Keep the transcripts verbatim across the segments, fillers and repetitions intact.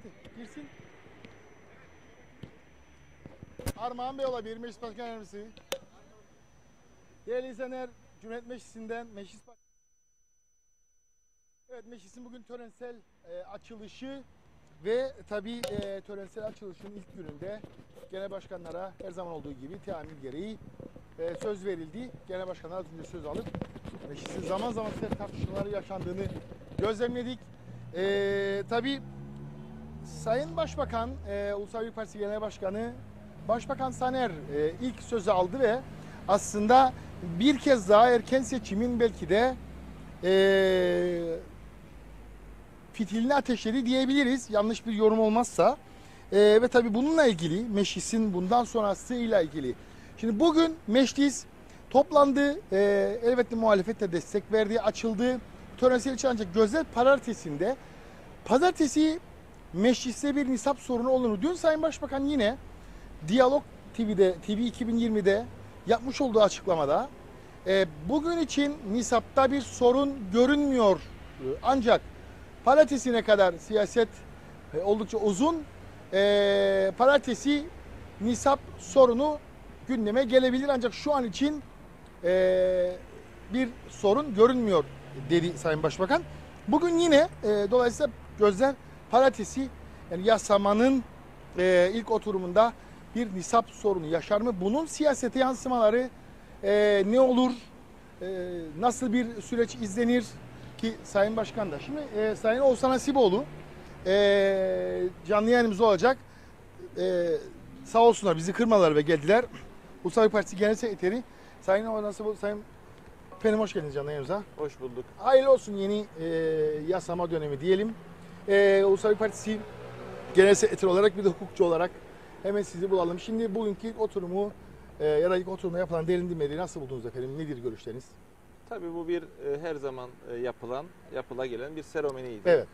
Hadi girsin. Armağan Bey olabilir, Meclis Başkan Yardımcısı. Değerli izleyenler, Cumhuriyet Meclisi'nden Meclis Başkanı. Evet, meclisin bugün törensel e, açılışı ve tabii e, törensel açılışın ilk gününde genel başkanlara her zaman olduğu gibi teamül gereği e, söz verildi. Genel başkanlar az önce söz alıp meclisin zaman zaman sert tartışmaları yaşandığını gözlemledik. E, tabii Sayın Başbakan, e, Ulusal Birlik Partisi Genel Başkanı Başbakan Saner e, ilk sözü aldı ve aslında bir kez daha erken seçimin belki de e, fitilini ateşledi diyebiliriz. Yanlış bir yorum olmazsa. E, ve tabii bununla ilgili meclisin bundan sonrasıyla ilgili. Şimdi bugün meclis toplandı. E, elbette muhalefet de destek verdi. Açıldı. Törensel için ancak gözler pazartesinde. Pazartesi mecliste bir nisap sorunu olduğunu. Dün Sayın Başbakan yine Diyalog T V'de, T V iki bin yirmi'de yapmış olduğu açıklamada e, bugün için nisapta bir sorun görünmüyor. Ancak pazartesine kadar siyaset e, oldukça uzun. E, pazartesi nisap sorunu gündeme gelebilir. Ancak şu an için e, bir sorun görünmüyor dedi Sayın Başbakan. Bugün yine e, dolayısıyla gözler pazartesi yani yasamanın e, ilk oturumunda bir nisap sorunu yaşar mı? Bunun siyasete yansımaları e, ne olur? E, nasıl bir süreç izlenir? Ki Sayın Başkan da. Şimdi e, Sayın Oğuzhan Hasipoğlu e, canlı yayınımız olacak. E, sağ olsunlar bizi kırmadılar ve geldiler. Ulusal Birlik Partisi Genel Sekreteri Sayın Oğuzhan Hasipoğlu, Sayın Efendim hoş geldiniz canlı yayınımıza. Hoş bulduk. Hayırlı olsun yeni e, yasama dönemi diyelim. E, Ulusal Birlik Partisi Genel Sekreteri olarak bir de hukukçu olarak hemen sizi bulalım. Şimdi bugünkü ilk oturumu e, ya da ilk oturumda yapılan derindirmeyi nasıl buldunuz efendim? Nedir görüşleriniz? Tabii bu bir e, her zaman e, yapılan, yapıla gelen bir seremoniydi. Evet.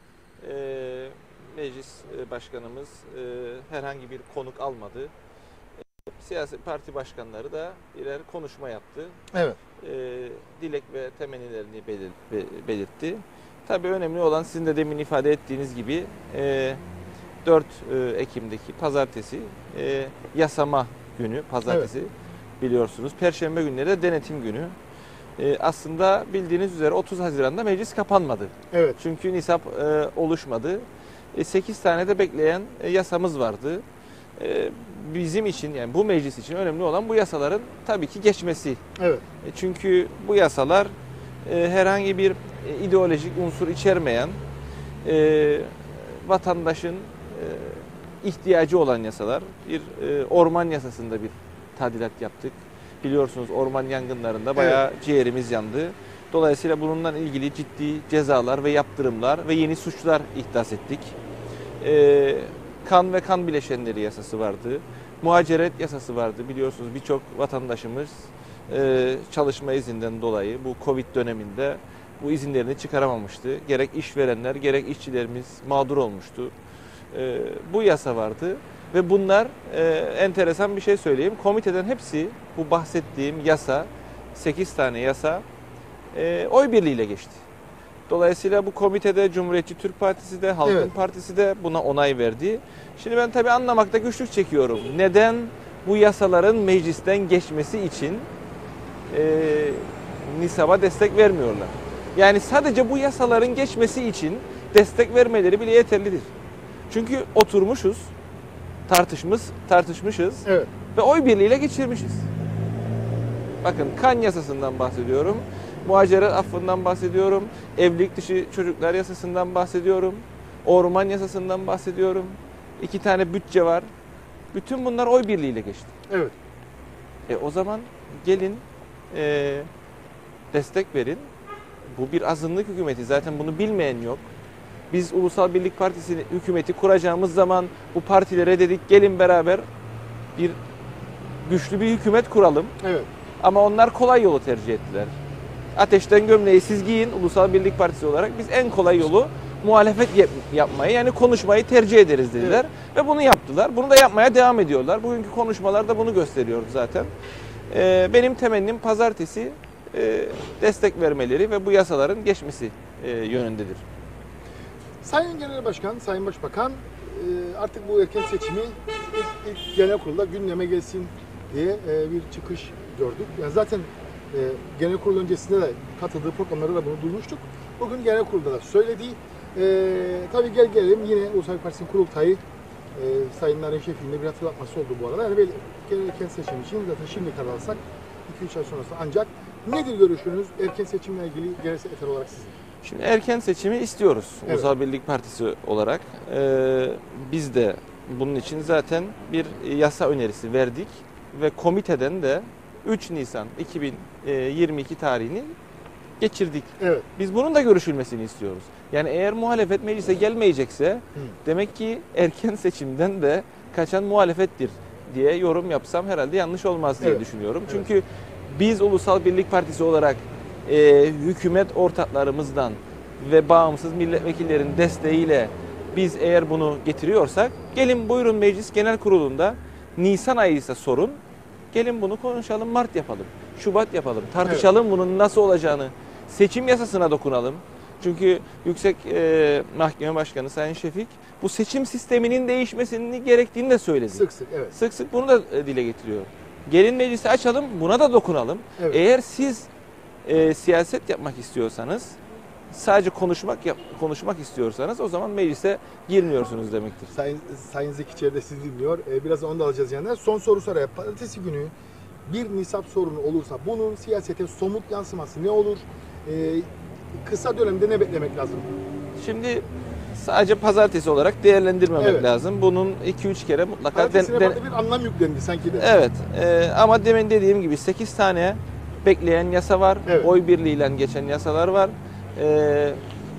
E, meclis e, başkanımız e, herhangi bir konuk almadı. E, siyasi parti başkanları da birer konuşma yaptı. Evet. E, dilek ve temennilerini belir, be, belirtti. Tabii önemli olan sizin de demin ifade ettiğiniz gibi e, dört Ekim'deki pazartesi e, yasama günü, pazartesi evet. Biliyorsunuz. Perşembe günleri de denetim günü. E, aslında bildiğiniz üzere otuz Haziran'da meclis kapanmadı. Evet. Çünkü nisap e, oluşmadı. E, sekiz tane de bekleyen e, yasamız vardı. E, bizim için yani bu meclis için önemli olan bu yasaların tabii ki geçmesi. Evet. E, çünkü bu yasalar e, herhangi bir e, ideolojik unsur içermeyen e, vatandaşın ihtiyacı olan yasalar. Bir e, orman yasasında bir tadilat yaptık. Biliyorsunuz orman yangınlarında bayağı evet. ciğerimiz yandı. Dolayısıyla bununla ilgili ciddi cezalar ve yaptırımlar ve yeni suçlar ihdas ettik. E, kan ve kan bileşenleri yasası vardı. Muhaceret yasası vardı. Biliyorsunuz birçok vatandaşımız e, çalışma izinden dolayı bu Covid döneminde bu izinlerini çıkaramamıştı. Gerek işverenler gerek işçilerimiz mağdur olmuştu. E, bu yasa vardı ve bunlar e, enteresan bir şey söyleyeyim. Komiteden hepsi bu bahsettiğim yasa, sekiz tane yasa e, oy birliğiyle geçti. Dolayısıyla bu komitede Cumhuriyetçi Türk Partisi de, Halkın evet. Partisi de buna onay verdi. Şimdi ben tabii anlamakta güçlük çekiyorum. Neden bu yasaların meclisten geçmesi için e, nisaba destek vermiyorlar? Yani sadece bu yasaların geçmesi için destek vermeleri bile yeterlidir. Çünkü oturmuşuz, tartışmış, tartışmışız evet. ve oy birliğiyle geçirmişiz. Bakın kan yasasından bahsediyorum, muhaceret affından bahsediyorum, evlilik dışı çocuklar yasasından bahsediyorum, orman yasasından bahsediyorum, iki tane bütçe var. Bütün bunlar oy birliğiyle geçti. Evet. E o zaman gelin e, destek verin. Bu bir azınlık hükümeti. Zaten bunu bilmeyen yok. Biz Ulusal Birlik Partisi hükümeti kuracağımız zaman bu partilere dedik gelin beraber bir güçlü bir hükümet kuralım. Evet. Ama onlar kolay yolu tercih ettiler. Ateşten gömleği siz giyin Ulusal Birlik Partisi olarak biz en kolay yolu muhalefet yapmayı yani konuşmayı tercih ederiz dediler. Evet. Ve bunu yaptılar. Bunu da yapmaya devam ediyorlar. Bugünkü konuşmalar da bunu gösteriyor zaten. Ee, benim temennim pazartesi e, destek vermeleri ve bu yasaların geçmesi e, yönündedir. Sayın Genel Başkan, Sayın Başbakan artık bu erken seçimi ilk, ilk genel kurulda gündeme gelsin diye e, bir çıkış gördük. Yani zaten e, genel kurul öncesinde de katıldığı programlarda da bunu duymuştuk. Bugün genel kurulda da söyledi. E, tabii gel gelelim yine Ulusal Partisi'nin kurultayı e, Sayın Narin Şef'in de bir hatırlatması oldu bu arada. Yani böyle erken seçim için zaten şimdi karar alsak iki üç ay sonrası ancak. Nedir görüşünüz erken seçimle ilgili genel sekreter olarak sizin? Şimdi erken seçimi istiyoruz Evet. Ulusal Birlik Partisi olarak. Ee, biz de bunun için zaten bir yasa önerisi verdik ve komiteden de üç Nisan iki bin yirmi iki tarihini geçirdik. Evet. Biz bunun da görüşülmesini istiyoruz. Yani eğer muhalefet meclise gelmeyecekse Hı. demek ki erken seçimden de kaçan muhalefettir diye yorum yapsam herhalde yanlış olmaz diye Evet. düşünüyorum. Evet. Çünkü biz Ulusal Birlik Partisi olarak e, hükümet ortaklarımızdan ve bağımsız milletvekillerin desteğiyle biz eğer bunu getiriyorsak gelin buyurun Meclis Genel Kurulu'nda Nisan ayı ise sorun. Gelin bunu konuşalım, Mart yapalım, Şubat yapalım, tartışalım bunun nasıl olacağını, seçim yasasına dokunalım. Çünkü Yüksek e, Mahkeme Başkanı Sayın Şefik bu seçim sisteminin değişmesini gerektiğini de söyledi. Sık sık evet. Sık sık bunu da e, dile getiriyor. Gelin meclisi açalım, buna da dokunalım. Evet. Eğer siz e, siyaset yapmak istiyorsanız, sadece konuşmak yap, konuşmak istiyorsanız o zaman meclise girmiyorsunuz demektir. Sayın, Sayın Zeki Çevre de sizi dinliyor. Ee, biraz onu da alacağız yanına. Son soru soraya. Pazartesi günü bir nisap sorunu olursa bunun siyasete somut yansıması ne olur? Ee, kısa dönemde ne beklemek lazım? Şimdi sadece pazartesi olarak değerlendirmemek Evet. lazım. Bunun iki üç kere mutlaka... Pazartesine den- farklı bir anlam yüklendi sanki de. Evet e, ama demin dediğim gibi sekiz tane bekleyen yasa var. Evet. Oy birliğiyle geçen yasalar var. E,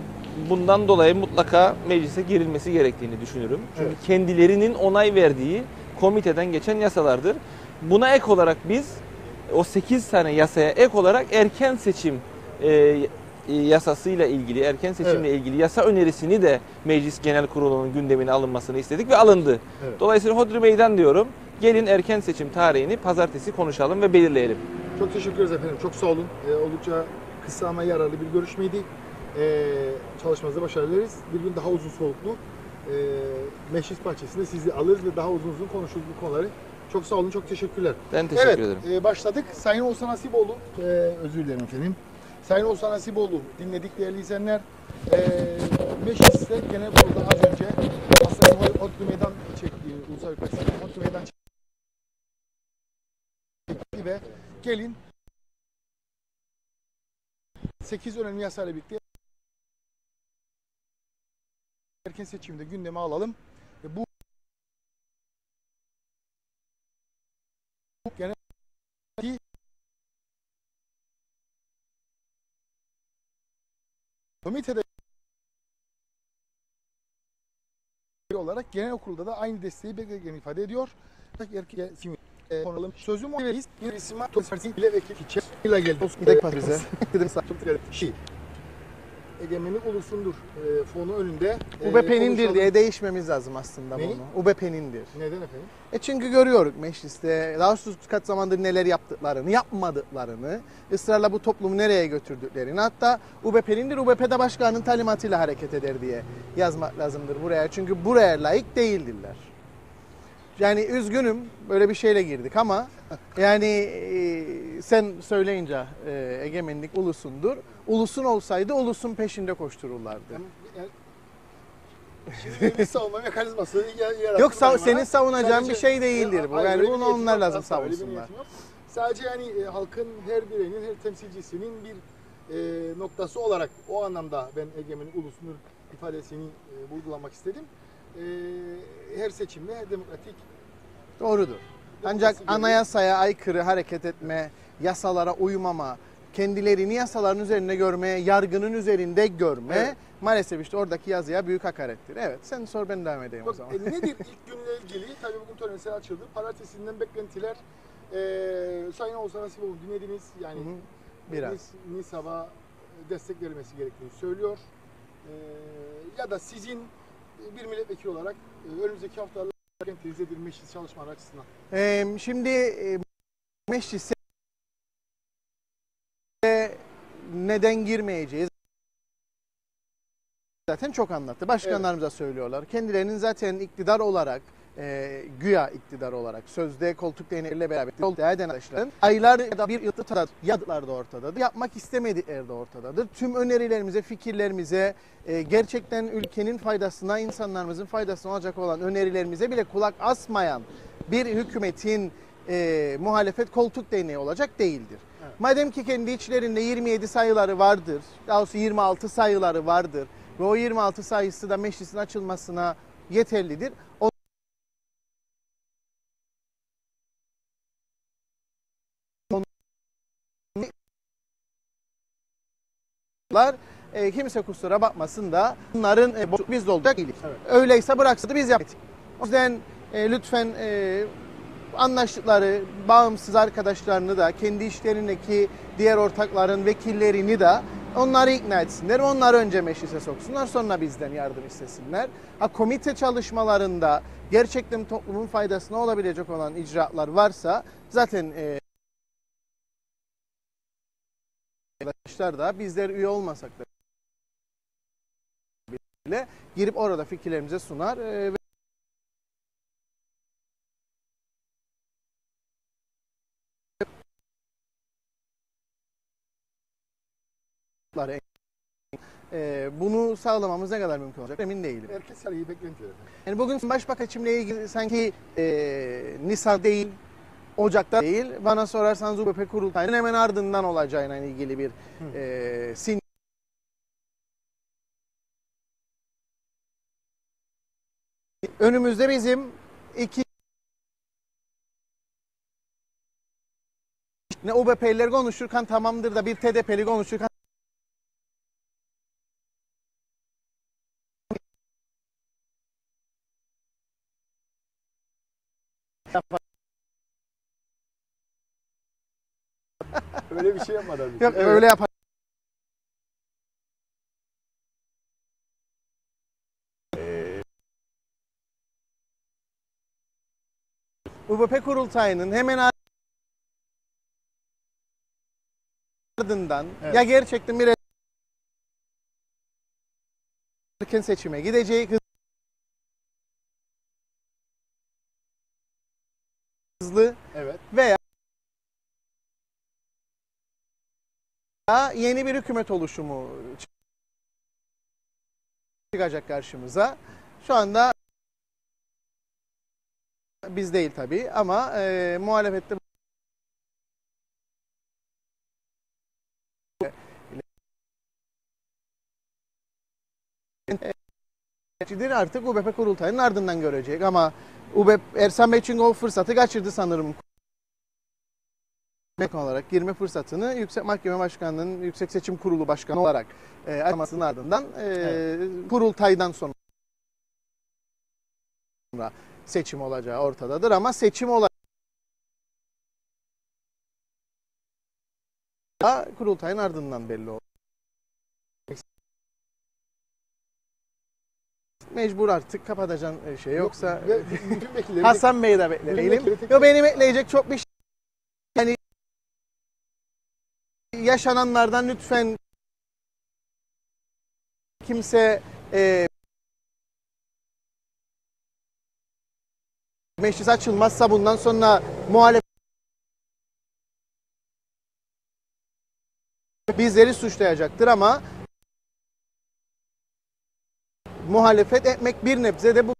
bundan dolayı mutlaka meclise girilmesi gerektiğini düşünürüm. Çünkü Evet. kendilerinin onay verdiği komiteden geçen yasalardır. Buna ek olarak biz o sekiz tane yasaya ek olarak erken seçim e, yasasıyla ilgili, erken seçimle Evet. ilgili yasa önerisini de Meclis Genel Kurulu'nun gündemine alınmasını istedik ve alındı. Evet. Dolayısıyla hodri meydan diyorum. Gelin erken seçim tarihini pazartesi konuşalım ve belirleyelim. Çok teşekkür ederiz efendim. Çok sağ olun. Ee, oldukça kısa ama yararlı bir görüşmeydi. Ee, çalışmanızda başarılı dileriz. Bir gün daha uzun soluklu e, meclis bahçesinde sizi alırız ve daha uzun uzun konuşuruz bu konuları. Çok sağ olun. Çok teşekkürler. Ben teşekkür evet, ederim. e, başladık. Sayın Oğuzhan Hasipoğlu, e, özür dilerim efendim. Sayın Oğuzhan Hasipoğlu dinledik değerli izleyenler. E, mecliste genel kurulda az önce aslında Hodri Meydan çektiği, Ulusal Partisi'nin Hodri Meydan çektiği ve gelin sekiz önemli yasayla birlikte erken seçimde gündeme alalım. E, bu genel komitede olarak genel kurulda da aynı desteği beklediğini ifade ediyor. Erken seçim e, konalım. Sözüm o reis. Bir isim var. Partisi bile vekil için. İle geldi. Gidek bize. Çok güzel. Şey. Egemenlik ulusundur. E, fonu önünde. E, U B P'nindir konuşalım. diye değişmemiz lazım aslında Neyi? bunu. U B P'nindir. Neden efendim? E çünkü görüyoruz mecliste daha sus kaç zamandır neler yaptıklarını, yapmadıklarını, ısrarla bu toplumu nereye götürdüklerini, hatta U B P'nindir, U B P'de başkanın talimatıyla hareket eder diye yazmak lazımdır buraya. Çünkü buraya layık değildirler. Yani üzgünüm böyle bir şeyle girdik ama yani e, sen söyleyince e, egemenlik ulusundur. Ulusun olsaydı ulusun peşinde koştururlardı. Yani, yani, şimdi bir savunma mekanizması yarattı. Yok sa- bana. senin savunacağın Sadece- bir şey değildir bu. Hayır, Yani öyle bir bunu niyetim onlar yok. lazım Asla öyle bir savunsunlar. niyetim yok. Sadece yani e, halkın her bireyinin, her temsilcisinin bir e, noktası olarak o anlamda ben egemenlik ulusunun ifadesini e, vurgulamak istedim. E, her seçimde her demokratik Doğrudur. Ancak anayasaya aykırı hareket etme, yasalara uymama, kendilerini yasaların üzerinde görmeye, yargının üzerinde görme Evet. maalesef işte oradaki yazıya büyük hakarettir. Evet, sen sor ben devam edeyim o Yok, zaman. e, nedir ilk günle ilgili? Tabii bugün törenler açıldı. Pazartesinden beklentiler. E, Sayın Oğuzhan Hasipoğlu dinlediniz. Yani Hı hı, biraz. Nis- NİSAB'a destek verilmesi gerektiğini söylüyor. E, ya da sizin bir milletvekili olarak e, önümüzdeki haftalarda beklentiniz nedir meclis çalışmaları açısından? Ee, şimdi e, meclise neden girmeyeceğiz? zaten çok anlattı. Başkanlarımıza söylüyorlar. Kendilerinin zaten iktidar olarak, e, güya iktidar olarak sözde koltuk değneğiyle beraber yol eden arkadaşların aylar ya da bir yıldır yadılar da ortadadır. Yapmak istemedikleri de ortadadır. Tüm önerilerimize, fikirlerimize, e, gerçekten ülkenin faydasına, insanlarımızın faydasına olacak olan önerilerimize bile kulak asmayan bir hükümetin e, muhalefet koltuk değneği olacak değildir. Evet. Madem ki kendi içlerinde yirmi yedi sayıları vardır, daha doğrusu yirmi altı sayıları vardır ve o yirmi altı sayısı da meclisin açılmasına yeterlidir. O E, kimse kusura bakmasın da bunların e, biz de olacak değiliz. Evet. Öyleyse bıraksaydı biz yaptık. O yüzden e, lütfen e, anlaştıkları bağımsız arkadaşlarını da, kendi işlerindeki diğer ortakların vekillerini de onları ikna etsinler. Onları önce meclise soksunlar, sonra bizden yardım istesinler. Ha, komite çalışmalarında gerçekten toplumun faydasına olabilecek olan icraatlar varsa zaten e, arkadaşlar da bizler üye olmasak da bile girip orada fikirlerimize sunar e, ve e, bunu sağlamamız ne kadar mümkün olacak emin değilim. Herkes iyi beklentiyor. Yani bugün başbakan seçimle ilgili sanki e, Nisan değil, Ocak'ta değil, bana sorarsanız U B P kurultayının hemen ardından olacağına ilgili bir e, sinyal. Önümüzde bizim iki ne U B P'liler konuşurken tamamdır da bir T D P'li konuşurken Öyle bir şey yapmadan. Yok Evet. öyle yapar. U B P kurultayının hemen ardından evet. ya gerçekten bir erken seçime gidecek, hızlı evet. veya yeni bir hükümet oluşumu çıkacak karşımıza. Şu anda biz değil tabii ama e, muhalefette artık U B P kurultayının ardından görecek ama U B P Ersan Bey için o fırsatı kaçırdı sanırım. Olarak girme fırsatını Yüksek Mahkeme Başkanlığı'nın Yüksek Seçim Kurulu Başkanı olarak e, atamasının ardından e, evet. kurultaydan sonra seçim olacağı ortadadır ama seçim olarak kurultayın ardından belli olur. Mecbur artık kapatacağım şey yoksa Yok, Hasan Bey'i de bekleyelim. Yok beni bekleyecek çok bir şey. Yani yaşananlardan lütfen kimse e, meclis açılmazsa bundan sonra muhalefet bizleri suçlayacaktır ama muhalefet etmek bir nebze de bu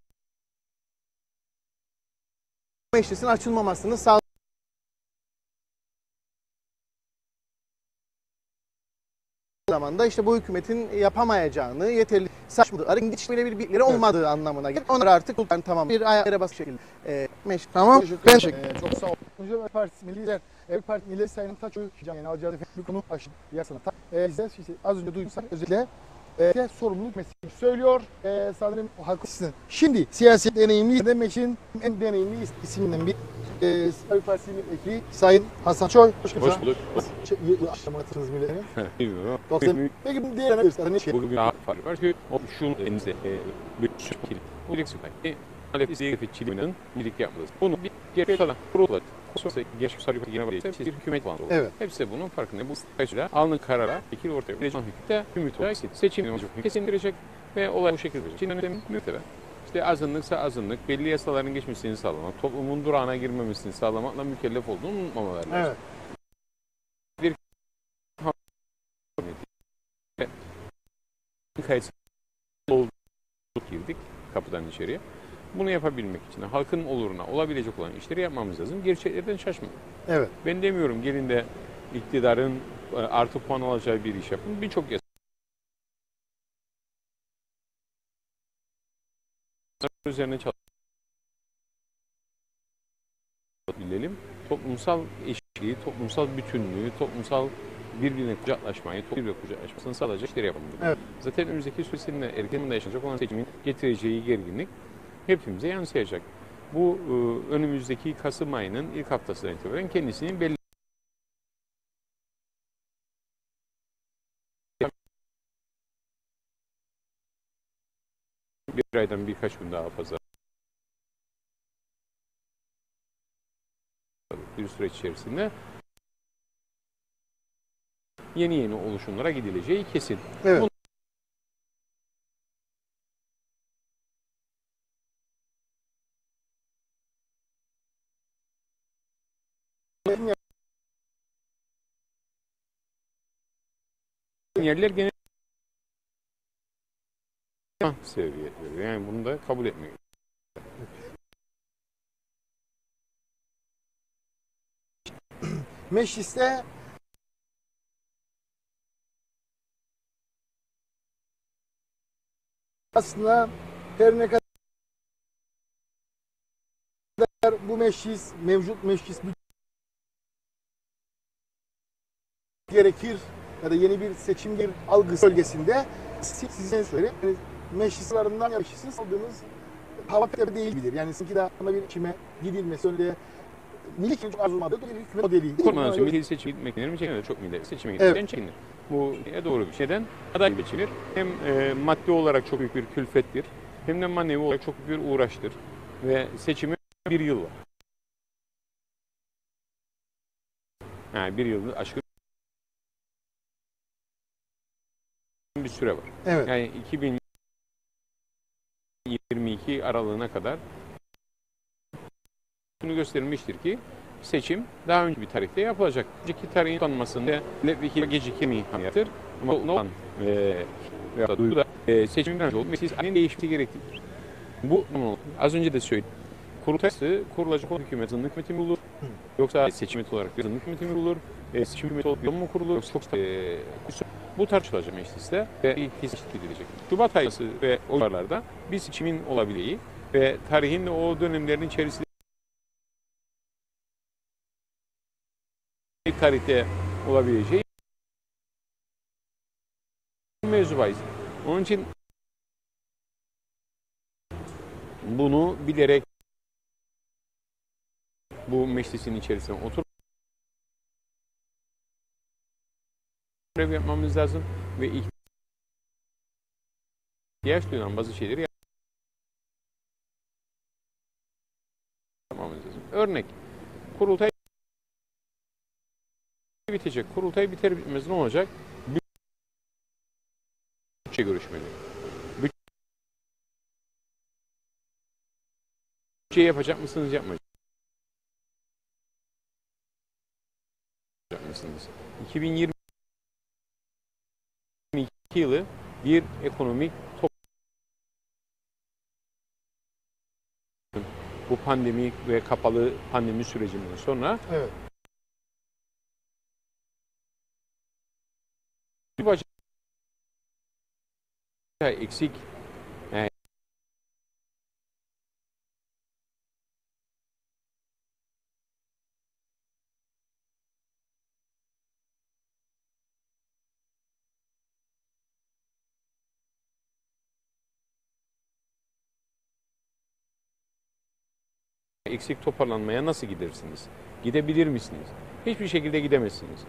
meclisin açılmamasını sağlayacak. Zamanda işte bu hükümetin yapamayacağını, yeterli saçmalıkları, hiç böyle bir bilgileri olmadığı evet. anlamına gelir. Onlar artık yani tamam bir ayaklara basıp şekilde. E, meş, tamam. Ben e, çok sağ olun. Cumhuriyet Halk Partisi Milli Ev Parti Milli Sayının Taçoğlu yani alacağı bir konu aşırı yasana. E, bizde işte, az önce duyduksak özellikle e, sorumluluk meselesi söylüyor. E, sanırım halk sizin. Şimdi siyasi deneyimli demekin en deneyimli isminden bir e, Halk Partisi Milletvekili Sayın Hasan Çoy. Hoş geldiniz. Hoş bulduk. Yılı aşamadınız milletvekili. Peki bu diğer ne şey? Bugün bir fark var ki o şunun elinizde bir şekil. Bu direksiyon kaydı. Halef ziyafetçiliğinin birlikte yapılması. Bunu bir gerçek kalan kurullar. Sonra gerçek sarı bir yine hepsi bir hükümet bandı olur. Evet. Hepsi de bunun farkında. Bu sayıda alınan karara fikir ortaya koyacak hükümete ümit var. Seçim kesin verecek. ve olay bu şekilde. Çin yönetimi müktebe. İşte azınlıksa azınlık, belli yasaların geçmesini sağlamak, toplumun durağına girmemesini sağlamakla mükellef olduğunu unutmamalar lazım. Evet. Bir kayıtsız olduk girdik kapıdan içeriye. Bunu yapabilmek için de halkın oluruna olabilecek olan işleri yapmamız lazım. Gerçeklerden şaşmayın. Evet. Ben demiyorum gelin de iktidarın artı puan alacağı bir iş yapın. Birçok yasa üzerine çalışabilelim. Toplumsal eşitliği, toplumsal bütünlüğü, toplumsal birbirine kucaklaşmayı, birbirine kucaklaşmasını sağlayacak işleri yapalım. Evet. Zaten önümüzdeki süreçte erkeninde yaşanacak olan seçimin getireceği gerginlik hepimize yansıyacak. Bu önümüzdeki Kasım ayının ilk haftasından itibaren kendisinin belli bir aydan birkaç gün daha fazla bir süreç içerisinde yeni yeni oluşumlara gidileceği kesin. Evet. Bunu yerler genel seviyede. Yani bunu da kabul etmiyor. Mecliste aslında her ne kadar bu meclis, mevcut meclis gerekir ya da yeni bir seçim bir algısı bölgesinde sizin söyleyeyim. Yani meclislarından ya meclisin aldığımız hava pek değil bilir. Yani sanki daha ona bir içime gidilmesi önünde milli çok arzulmadığı bir hükümet modeli. Kurmadan sonra milli seçime gitmek denir mi? Çekinir. Çok milli seçime gitmekten evet. çekinir. Bu e, doğru bir şeyden aday seçilir. Hem e, maddi olarak çok büyük bir külfettir. Hem de manevi olarak çok büyük bir uğraştır. Ve seçimi bir yıl var. Yani bir yıl aşkın bir süre var. Evet. Yani iki bin yirmi iki aralığına kadar bunu gösterilmiştir ki seçim daha önce bir tarihte yapılacak. Önceki tarihin tanınmasında milletvekili gecikmeyi hayatır. Ama olan e, veya da duygu da e, seçimden olup meclis halinin değişmesi gereklidir. Bu az önce de söyledim. Kurultaysı kurulacak olan hükümet zındık hükümeti mi olur? Yoksa seçim hükümeti olarak bir zındık hükümeti mi olur? E, seçim hükümeti olarak bir mu kurulur? Yoksa çok e, bu tartışılacak mecliste ve hizmet edilecek. Şubat ayısı ve o yıllarda bir seçimin olabileceği ve tarihin o dönemlerin içerisinde tarihte olabileceği mevzu bahis. Onun için bunu bilerek bu meclisin içerisine oturup görev yapmamız lazım ve ihtiyaç duyulan bazı şeyleri yapmamız lazım. Örnek, kurultay bitecek. Kurultay biter bitmez ne olacak? Bütçe görüşmeleri. Bütçe yapacak mısınız, yapmayacak mısınız? iki bin yirmi iki yılı bir ekonomik top bu pandemi ve kapalı pandemi sürecinden sonra evet. bir bacağı eksik yani eksik toparlanmaya nasıl gidersiniz? Gidebilir misiniz? Hiçbir şekilde gidemezsiniz.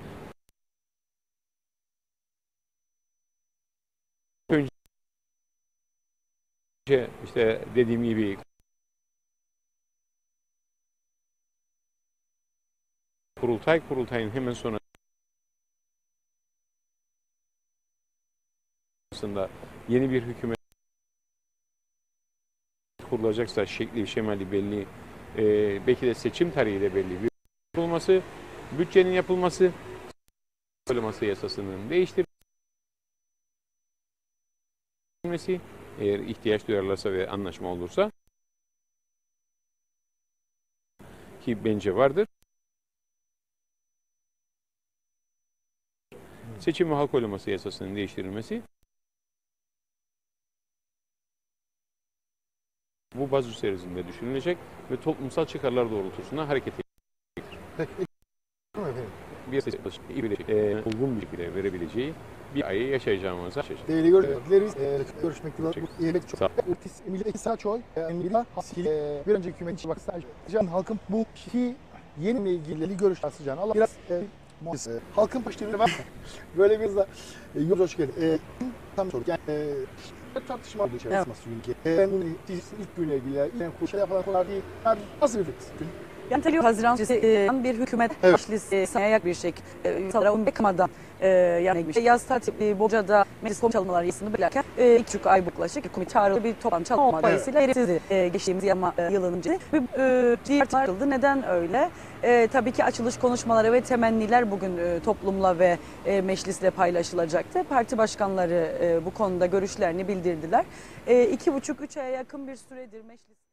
Önce işte dediğim gibi kurultay, kurultayın hemen sonrasında yeni bir hükümet kurulacaksa şekli, şemali belli, e, belki de seçim tarihi de belli bir yapılması, bütçenin yapılması, oylaması yasasının değiştirilmesi, eğer ihtiyaç duyarlarsa ve anlaşma olursa, ki bence vardır. Seçim ve halk oylaması yasasının değiştirilmesi, bu baz üzerinde düşünülecek ve toplumsal çıkarlar doğrultusunda hareket edilecek. Bir seçim e, uygun bir şekilde verebileceği bir ayı yaşayacağımıza yaşayacağız. Değerli görüşmek dileriz. Görüşmek dileğiyle. Bu iyilik çok. Milli İktisat Çoy. Bir önceki hükümet için baksan. Can halkın bu ki yeni ilgili görüş asıcan. Allah biraz e, e, halkın başlığı var. Böyle bir de yol hoş geldin. Tam soru. Yani e, tartışma oldu içerisinde çünkü. Ben ilk günle ilgili yani kurşa yapılan konular değil. Nasıl bir fikir? Yani tabii Haziran öncesi bir hükümet Evet. başlısı sayayak bir şekilde sanırım bekamadan e, yani yaz tatili Boca'da meclis çalışmaları yasını bilirken e, iki buçuk ay yaklaşık hükümet çağrılı bir toplantı olmadı. Dolayısıyla gereksizdi e, geçtiğimiz yama e, yılın önce. Ve e, diğer tartışıldı. Neden öyle? E, tabii ki açılış konuşmaları ve temenniler bugün e, toplumla ve e, meclisle paylaşılacaktı. Parti başkanları e, bu konuda görüşlerini bildirdiler. E, iki buçuk üç aya yakın bir süredir mecliste.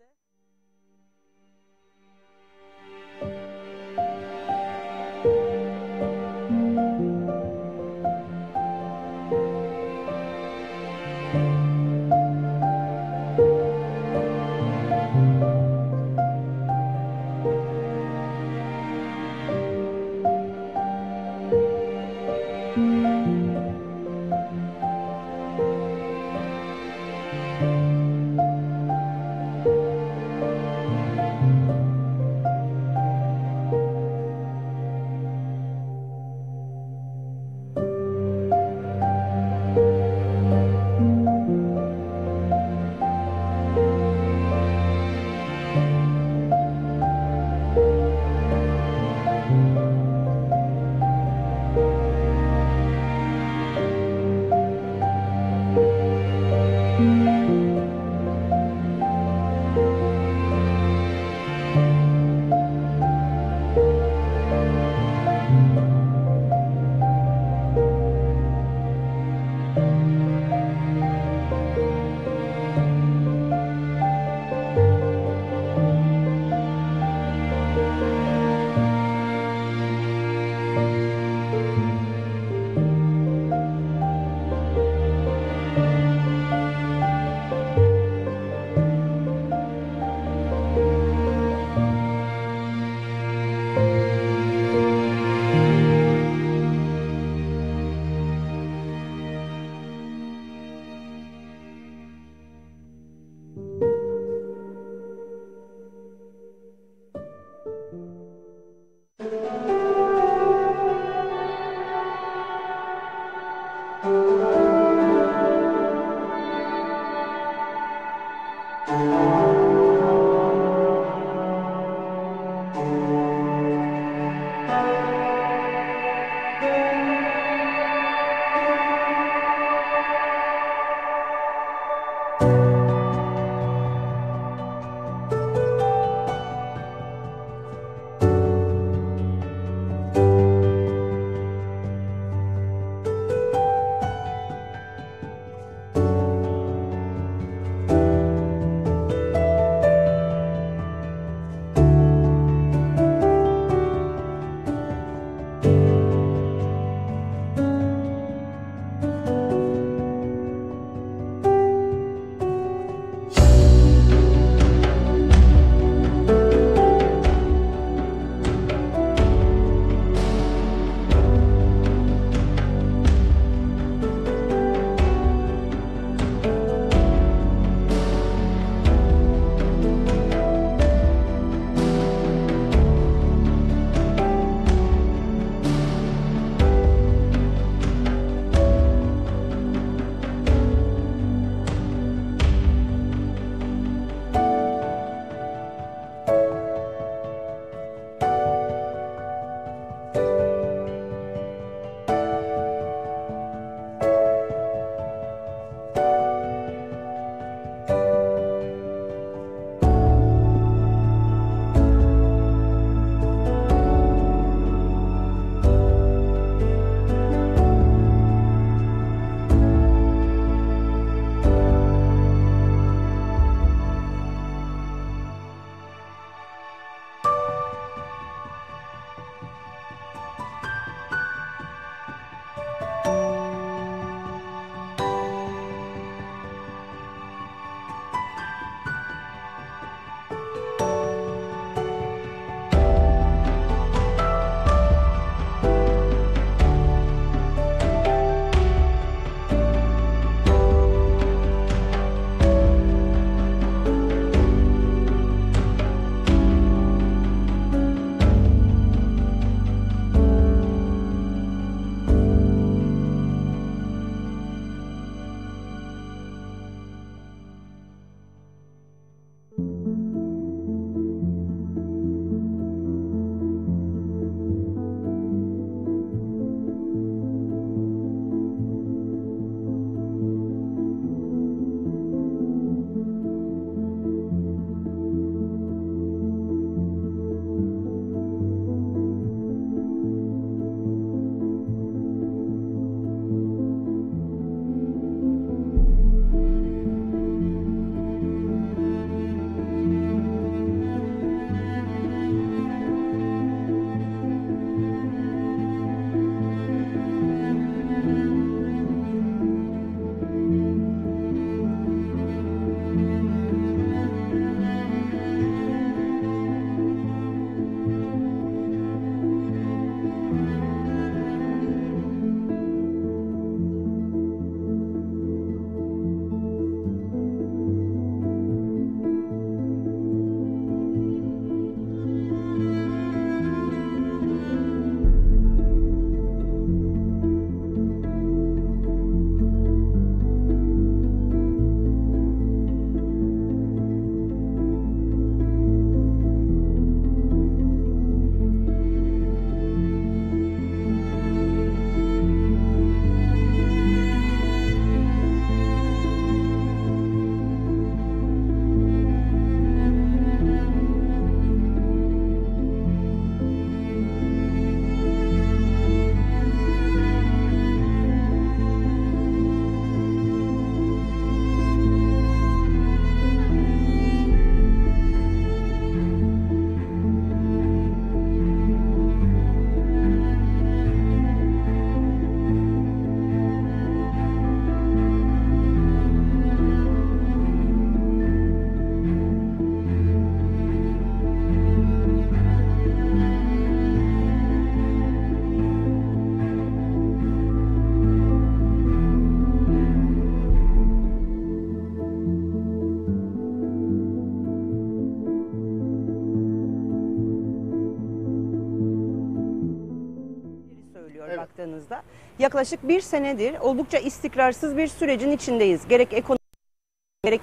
aslında. Yaklaşık bir senedir oldukça istikrarsız bir sürecin içindeyiz. Gerek ekonomi, gerek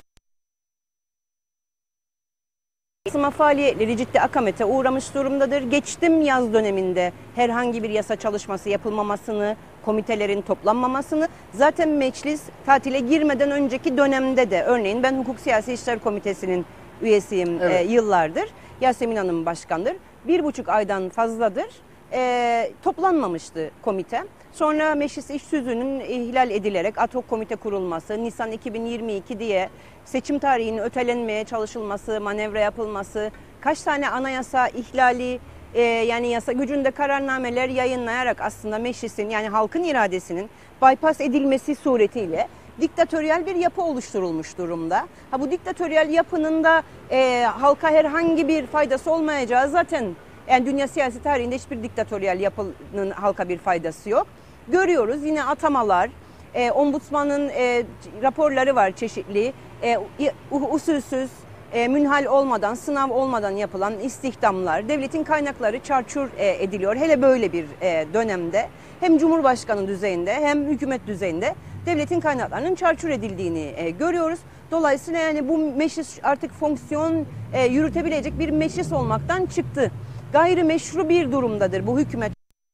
Yasama faaliyetleri ciddi akamete uğramış durumdadır. Geçtim yaz döneminde herhangi bir yasa çalışması yapılmamasını, komitelerin toplanmamasını, zaten meclis tatile girmeden önceki dönemde de, örneğin ben Hukuk Siyasi İşler Komitesi'nin üyesiyim Evet. e, yıllardır. Yasemin Hanım başkandır. Bir buçuk aydan fazladır e, toplanmamıştı komite. Sonra meclis iş tüzüğünün ihlal edilerek ad hoc komite kurulması, Nisan iki bin yirmi iki diye seçim tarihinin ötelenmeye çalışılması, manevra yapılması, kaç tane anayasa ihlali, e, yani yasa gücünde kararnameler yayınlayarak aslında meclisin, yani halkın iradesinin bypass edilmesi suretiyle diktatöryel bir yapı oluşturulmuş durumda. Ha, bu diktatöryel yapının da e, halka herhangi bir faydası olmayacağı zaten, yani dünya siyasi tarihinde hiçbir diktatöryel yapının halka bir faydası yok. Görüyoruz yine atamalar, e, ombudsmanın e, raporları var çeşitli, e, usulsüz, e, münhal olmadan, sınav olmadan yapılan istihdamlar, devletin kaynakları çarçur e, ediliyor. Hele böyle bir e, dönemde hem Cumhurbaşkanı düzeyinde hem hükümet düzeyinde devletin kaynaklarının çarçur edildiğini e, görüyoruz. Dolayısıyla yani bu meclis artık fonksiyon e, yürütebilecek bir meclis olmaktan çıktı. Gayrimeşru bir durumdadır bu hükümet.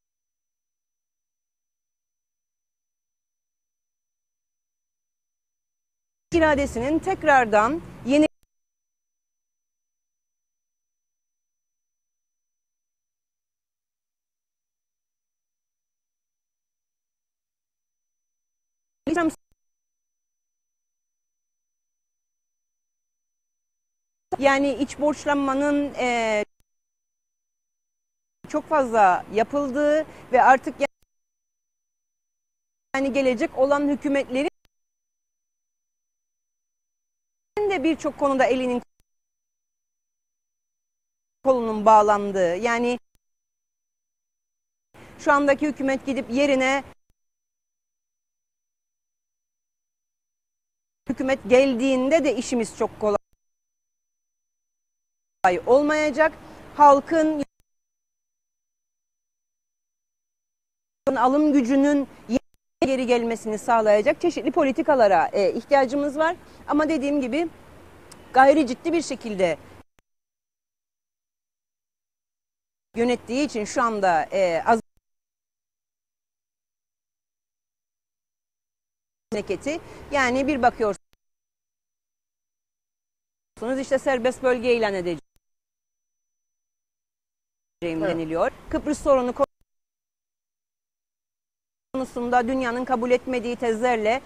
İradesinin tekrardan yeni yani iç borçlanmanın e, çok fazla yapıldığı ve artık yani gelecek olan hükümetlerin de birçok konuda elinin kolunun bağlandığı, yani şu andaki hükümet gidip yerine hükümet geldiğinde de işimiz çok kolay olmayacak. Halkın alım gücünün geri gelmesini sağlayacak çeşitli politikalara e, ihtiyacımız var. Ama dediğim gibi gayri ciddi bir şekilde yönettiği için şu anda e, az hareketi, yani bir bakıyorsunuz işte serbest bölge ilan edeceğim Evet. deniliyor. Kıbrıs sorunu konusunda dünyanın kabul etmediği tezlerle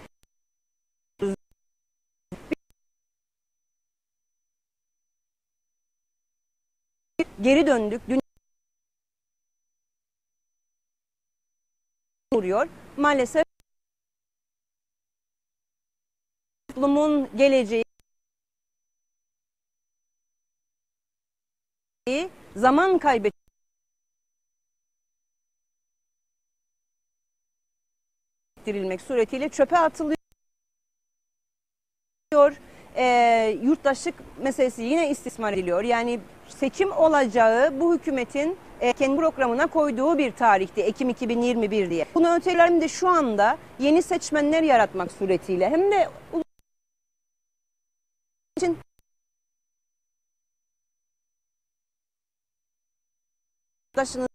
geri döndük. Dünya vuruyor. Maalesef toplumun geleceği zaman kaybettirilmek suretiyle çöpe atılıyor. E, yurttaşlık meselesi yine istismar ediliyor. Yani seçim olacağı bu hükümetin e, kendi programına koyduğu bir tarihti, Ekim iki bin yirmi bir diye. Bunu ötelerim de şu anda yeni seçmenler yaratmak suretiyle hem de için yurttaşınızı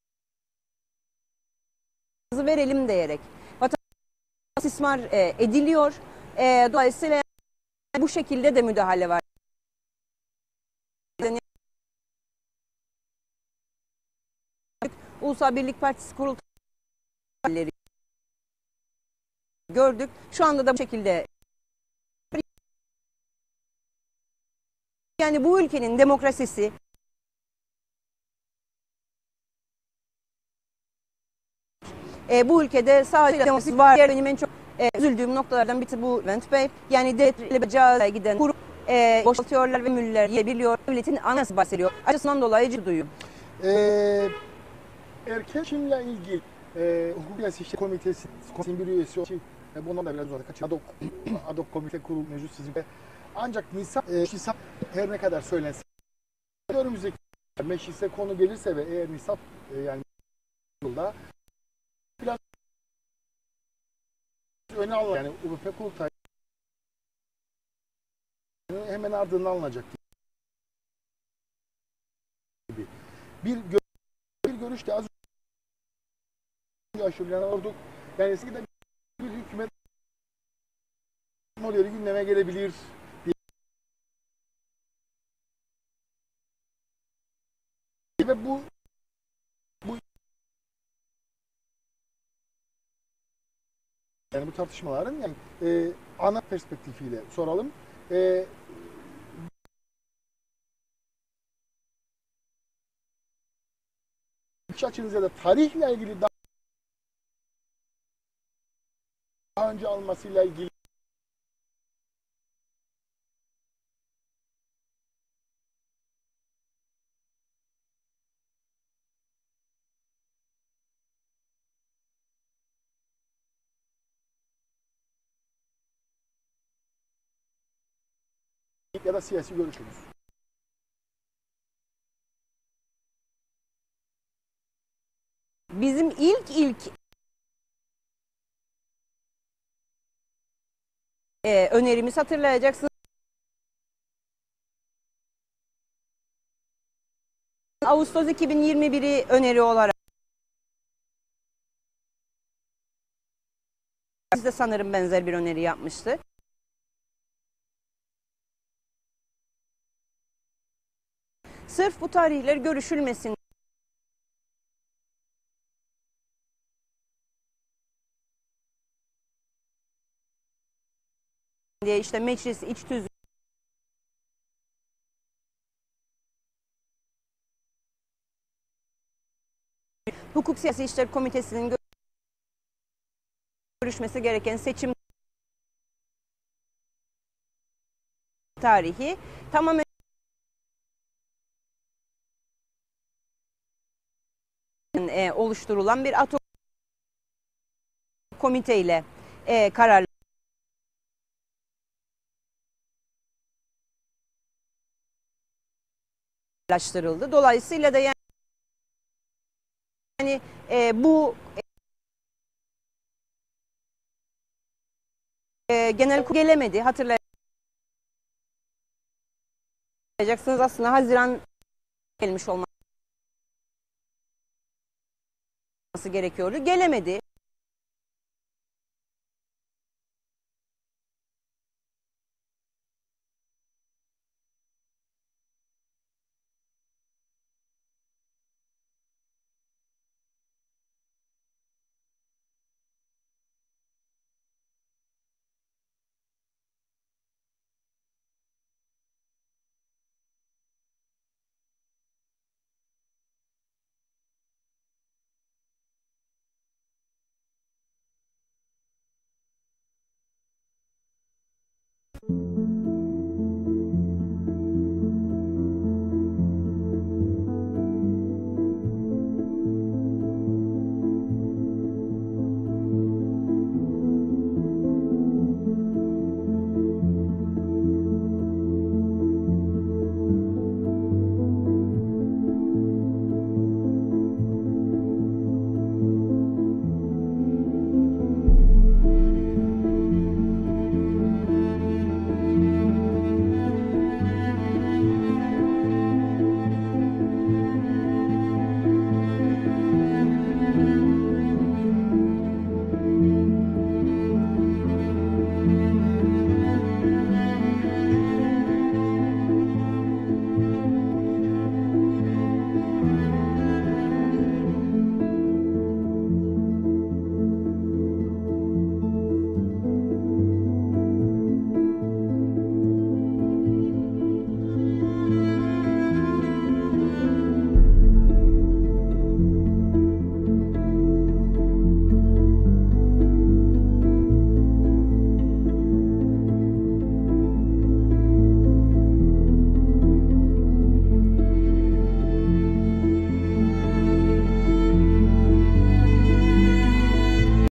verelim diyerek vatandaş istismar e, ediliyor. E, dolayısıyla bu şekilde de müdahale var. Ulusal Birlik Partisi kurultayları gördük. Şu anda da bu şekilde, yani bu ülkenin demokrasisi e, bu ülkede sadece demokrasi var. Benim en çok e, üzüldüğüm noktalardan biri bu Levent Bey. Yani devletle giden kurum e, boşaltıyorlar ve müller yiyebiliyor. Devletin anası bahsediyor. Acısından dolayı acı duyuyor. Ee, erken seçimle ilgili e, Hukuk Siyasi İşler Komitesi komitesinin bir üyesi o e, bundan da biraz sonra kaçıyor. Ad hoc, ad hoc komite kurulu mevcut sizin. Ancak Nisan, e, Nisan her ne kadar söylense önümüzdeki meclise konu gelirse ve eğer Nisan e, yani yılda öne alın. Yani U B P kurultayı hemen ardından alınacak gibi. Bir, gö bir görüş de az önce aşılanıyorduk. Yani eskiden bir hükümet modeli gündeme gelebilir diye. Ve bu bu yani bu tartışmaların yani e, ana perspektifiyle soralım. E, bakış açınız ya da tarihle ilgili daha, daha önce almasıyla ilgili ya da siyasi görüşünüz. Bizim ilk ilk e, önerimiz hatırlayacaksınız. Ağustos iki bin yirmi biri öneri olarak siz de sanırım benzer bir öneri yapmıştı. Sırf bu tarihler görüşülmesin diye işte meclis iç tüzüğü Hukuk Siyasi İşler Komitesi'nin görüşmesi gereken seçim tarihi tamamen e, oluşturulan bir ad hoc komiteyle e, kararlaştırıldı. Dolayısıyla da yani e, bu e, genel kurul gelemedi. Hatırlayacaksınız aslında Haziran gelmiş olması gerekiyordu. Gelemedi. Thank you.